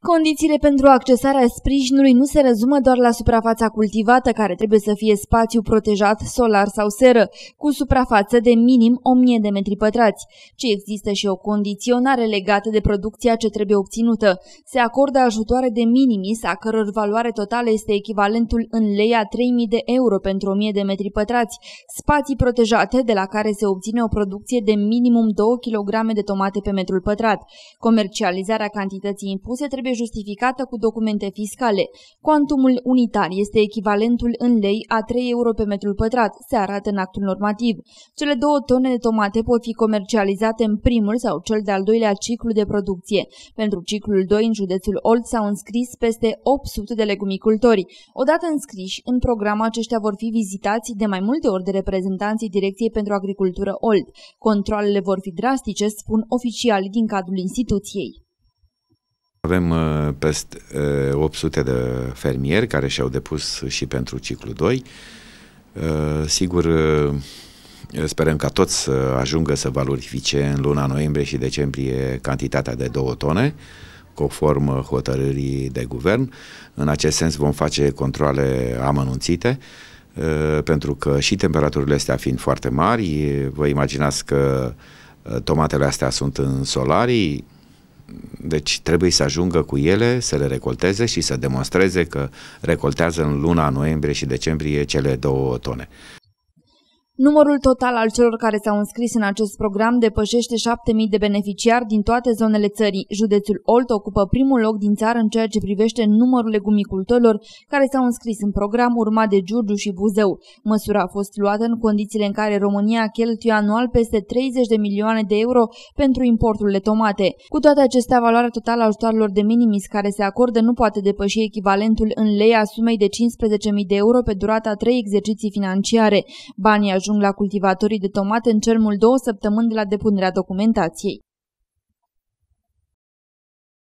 Condițiile pentru accesarea sprijinului nu se rezumă doar la suprafața cultivată, care trebuie să fie spațiu protejat, solar sau seră, cu suprafață de minim 1000 de metri pătrați, ci există și o condiționare legată de producția ce trebuie obținută. Se acordă ajutoare de minimis, a căror valoare totală este echivalentul în lei a 3000 de euro pentru 1000 de metri pătrați, spații protejate de la care se obține o producție de minimum 2 kg de tomate pe metrul pătrat. Comercializarea cantității impuse trebuie justificată cu documente fiscale. Cuantumul unitar este echivalentul în lei a 3 euro pe metrul pătrat, se arată în actul normativ. Cele 2 tone de tomate pot fi comercializate în primul sau cel de-al doilea ciclu de producție. Pentru ciclul 2 în județul Olt s-au înscris peste 800 de legumicultori. Odată înscriși, în program aceștia vor fi vizitați de mai multe ori de reprezentanții Direcției pentru Agricultură Olt. Controalele vor fi drastice, spun oficialii din cadrul instituției. Avem peste 800 de fermieri care și-au depus și pentru ciclu 2. Sigur, sperăm ca toți să ajungă să valorifice în luna noiembrie și decembrie cantitatea de 2 tone, conform hotărârii de guvern. În acest sens vom face controale amănunțite, pentru că și temperaturile astea fiind foarte mari, vă imaginați că tomatele astea sunt în solarii, deci trebuie să ajungă cu ele, să le recolteze și să demonstreze că recoltează în luna noiembrie și decembrie cele 2 tone. Numărul total al celor care s-au înscris în acest program depășește 7000 de beneficiari din toate zonele țării. Județul Olt ocupă primul loc din țară în ceea ce privește numărul legumicultorilor care s-au înscris în program, urmat de Giurgiu și Buzău. Măsura a fost luată în condițiile în care România cheltuie anual peste 30 de milioane de euro pentru importul de tomate. Cu toate acestea, valoarea totală a ajutoarelor de minimis care se acordă nu poate depăși echivalentul în lei a sumei de 15.000 de euro pe durata a 3 exerciții financiare. Banii ajung la cultivatorii de tomate în cel mult 2 săptămâni de la depunerea documentației.